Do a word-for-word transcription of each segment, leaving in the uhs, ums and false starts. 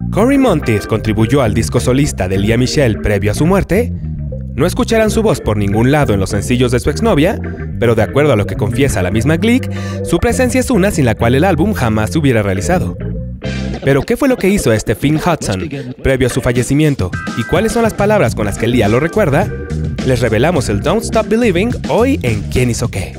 ¿Cory Monteith contribuyó al disco solista de Lea Michele previo a su muerte? No escucharán su voz por ningún lado en los sencillos de su exnovia, pero de acuerdo a lo que confiesa la misma Glick, su presencia es una sin la cual el álbum jamás se hubiera realizado. Pero ¿qué fue lo que hizo este Finn Hudson previo a su fallecimiento? ¿Y cuáles son las palabras con las que Lea lo recuerda? Les revelamos el Don't Stop Believing hoy en ¿Quién hizo qué?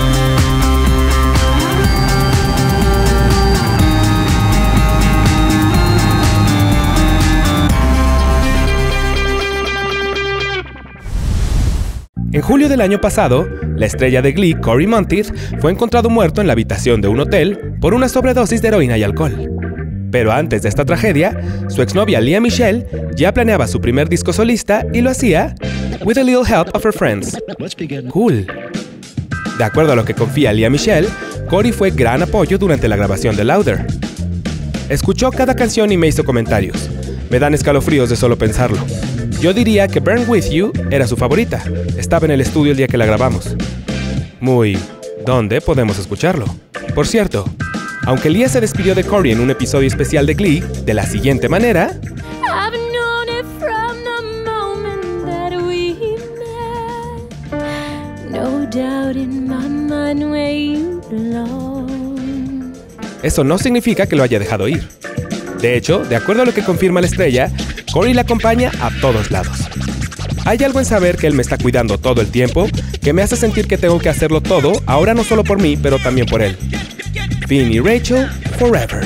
En julio del año pasado, la estrella de Glee, Cory Monteith, fue encontrado muerto en la habitación de un hotel por una sobredosis de heroína y alcohol. Pero antes de esta tragedia, su exnovia Lea Michele ya planeaba su primer disco solista y lo hacía with a little help of her friends. Cool. De acuerdo a lo que confía Lea Michele, Cory fue gran apoyo durante la grabación de Louder. Escuchó cada canción y me hizo comentarios. Me dan escalofríos de solo pensarlo. Yo diría que Burn With You era su favorita. Estaba en el estudio el día que la grabamos. Muy... ¿dónde podemos escucharlo? Por cierto, aunque Lea se despidió de Cory en un episodio especial de Glee de la siguiente manera... Eso no significa que lo haya dejado ir. De hecho, de acuerdo a lo que confirma la estrella, Cory la acompaña a todos lados. Hay algo en saber que él me está cuidando todo el tiempo, que me hace sentir que tengo que hacerlo todo, ahora no solo por mí, pero también por él. Finn y Rachel, forever.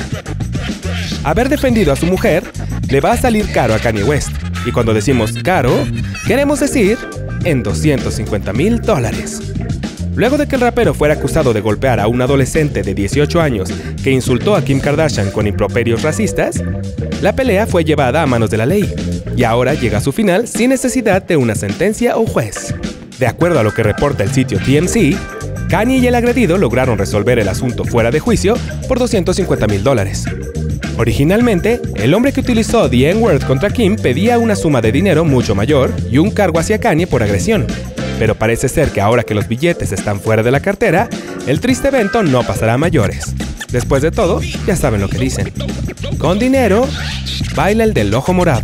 Haber defendido a su mujer le va a salir caro a Kanye West. Y cuando decimos caro, queremos decir en doscientos cincuenta mil dólares. Luego de que el rapero fuera acusado de golpear a un adolescente de dieciocho años que insultó a Kim Kardashian con improperios racistas, la pelea fue llevada a manos de la ley y ahora llega a su final sin necesidad de una sentencia o juez. De acuerdo a lo que reporta el sitio T M Z, Kanye y el agredido lograron resolver el asunto fuera de juicio por doscientos cincuenta mil dólares. Originalmente, el hombre que utilizó The N-word contra Kim pedía una suma de dinero mucho mayor y un cargo hacia Kanye por agresión. Pero parece ser que ahora que los billetes están fuera de la cartera, el triste evento no pasará a mayores. Después de todo, ya saben lo que dicen. Con dinero, baila el del ojo morado.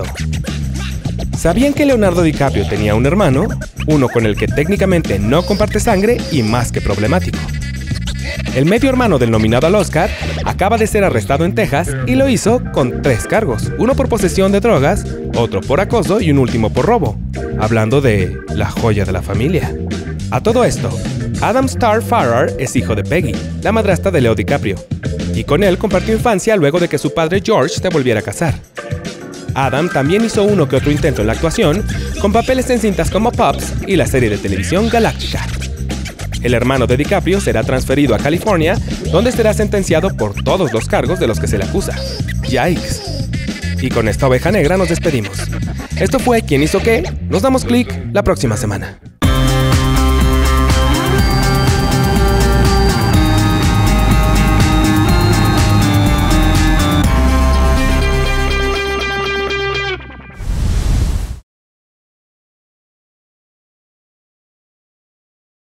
¿Sabían que Leonardo DiCaprio tenía un hermano? Uno con el que técnicamente no comparte sangre y más que problemático. El medio hermano del nominado al Oscar acaba de ser arrestado en Texas y lo hizo con tres cargos, uno por posesión de drogas, otro por acoso y un último por robo. Hablando de la joya de la familia. A todo esto, Adam Starr Farrar es hijo de Peggy, la madrastra de Leo DiCaprio, y con él compartió infancia luego de que su padre George se volviera a casar. Adam también hizo uno que otro intento en la actuación, con papeles en cintas como Pops y la serie de televisión Galáctica. El hermano de DiCaprio será transferido a California, donde será sentenciado por todos los cargos de los que se le acusa. Yikes. Y con esta oveja negra nos despedimos. Esto fue ¿Quién hizo qué? Nos damos clic la próxima semana.